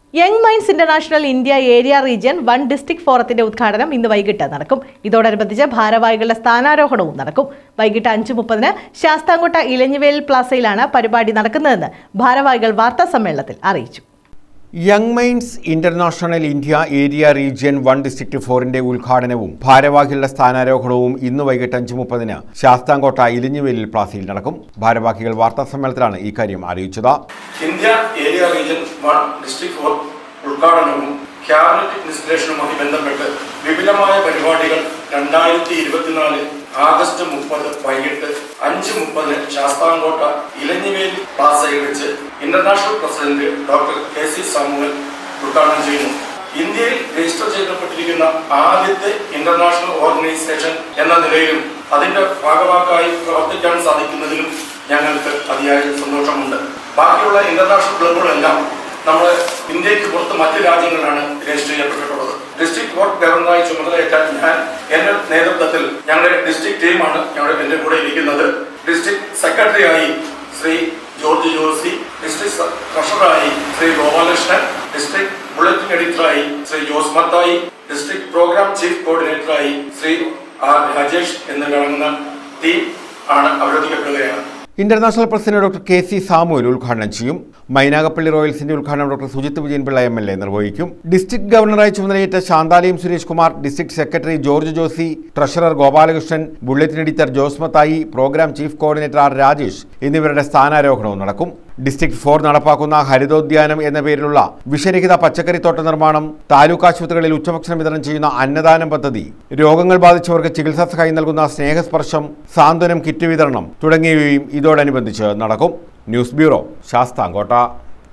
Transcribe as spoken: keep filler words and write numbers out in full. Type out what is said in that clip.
Young minds international India area region one district ഫോറത്തിന്റെ ഉദ്ഘാടനം ഇന്ന് വൈകിട്ട് നടക്കും. ഇതോടനുബന്ധിച്ച് ഭാരവാഹികളുടെ സ്ഥാനാരോഹണവും നടക്കും. വൈകിട്ട് അഞ്ച് മുപ്പതിന് ശാസ്താംകോട്ട ഇലഞ്ഞിവേൽ പ്ലാസയിലാണ് പരിപാടി നടക്കുന്നതെന്ന് ഭാരവാഹികൾ വാർത്താ സമ്മേളനത്തിൽ അറിയിച്ചു. Young minds international India area region one district ഫോറിന്റെ ഉദ്ഘാടനവും ഭാരവാഹികളുടെ സ്ഥാനാരോഹണവും ഇന്ന് വൈകിട്ട് അഞ്ച് മുപ്പതിന് ശാസ്താംകോട്ട ഇലഞ്ഞിവേലിൽ പ്ലാസയിൽ നടക്കും. ഭാരവാഹികൾ വാർത്താ സമ്മേളനത്തിലാണ് ഇക്കാര്യം അറിയിച്ചത്. India area region one district ഫോർ ഉദ്ഘാടനവും ക്യാബിനറ്റ് ഇൻസ്റ്റലേഷനുമായി ബന്ധപ്പെട്ട് വിപുലമായ പരിപാടികൾ രണ്ടായിരത്തി ഇരുപത്തിനാല് ആഗസ്റ്റ് മുപ്പത് വൈകിട്ട് അഞ്ച് മുപ്പതിന് ശാസ്താംകോട്ട ഇലഞ്ഞിവേൽ പ്ലാസയിൽ വെച്ച് international president doctor K C Samuel ഉദ്ഘാടനം ചെയ്യുന്നു. ഇന്ത്യയിൽ രജിസ്റ്റർ ചെയ്യപ്പെട്ടിരിക്കുന്ന ആദ്യത്തെ ഇന്റർനാഷണൽ ഓർഗനൈസേഷൻ എന്ന നിലയിലും അതിന്റെ ഭാഗവാക്കായി പ്രവർത്തിക്കാൻ സാധിക്കുന്നതിലും ഞങ്ങൾക്ക് അതിയായ സന്തോഷമുണ്ട്. ബാക്കിയുള്ള ഇന്റർനാഷണൽ ക്ലബുകളെല്ലാം നമ്മുടെ ഇന്ത്യക്ക് പുറത്ത് മറ്റു രാജ്യങ്ങളിലാണ് രജിസ്റ്റർ ചെയ്യപ്പെട്ടിട്ടുള്ളത്. ഡിസ്ട്രിക്ട് കോർട്ട് ഗവർണറായി ചുമതലയേറ്റാൽ ഞാൻ എന്റെ നേതൃത്വത്തിൽ ഞങ്ങളുടെ ഡിസ്ട്രിക്ട് ടീമാണ് ഞങ്ങളുടെ എന്റെ കൂടെ ഇരിക്കുന്നത്. ഡിസ്ട്രിക്ട് സെക്രട്ടറിയായി ശ്രീ ജോർജ് ജോസി, ഡിസ്ട്രിക്ട് ട്രഷററായി ശ്രീ ഗോപാലകൃഷ്ണൻ, ഡിസ്ട്രിക്ട് ബുള്ളറ്റിൻ എഡിറ്ററായി Shri Jose Mathai, district programme chief കോർഡിനേറ്ററായി ശ്രീ ആർ രാജേഷ് എന്നിവരടങ്ങുന്ന ടീം ആണ് അവരോധിക്കപ്പെടുകയാണ്. International president doctor K C Samuel ഉദ്ഘാടനം ചെയ്യും. മൈനാഗപ്പള്ളി റോയൽസിന്റെ ഉദ്ഘാടനം doctor Sujith Vijayanpillai M L A നിർവഹിക്കും. ഡിസ്ട്രിക്ട് ഗവർണറായി ചുമതലയേറ്റ Santhalayam Suresh Kumar, district secretary George Josy, treasurer Gopalakrishnan, bulletin editor Jose Mathai, programme chief coordinator R Rajesh എന്നിവരുടെ സ്ഥാനാരോഹണവും നടക്കും. ഡിസ്ട്രിക്ട് ഫോർ നടപ്പാക്കുന്ന ഹരിതോദ്യാനം എന്ന പേരിലുള്ള വിഷരഹിത പച്ചക്കറിത്തോട്ട നിർമ്മാണം, താലൂക്ക് ആശുപത്രികളിൽ ഉച്ചഭക്ഷണം വിതരണം ചെയ്യുന്ന അന്നദാനം പദ്ധതി, രോഗങ്ങൾ ബാധിച്ചവർക്ക് ചികിത്സാ സഹായം നൽകുന്ന സ്നേഹസ്പർശം, സാന്ത്വനം കിറ്റ് വിതരണം തുടങ്ങിയവയും ഇതോടനുബന്ധിച്ച് നടക്കും. News bureau, Sasthamkotta.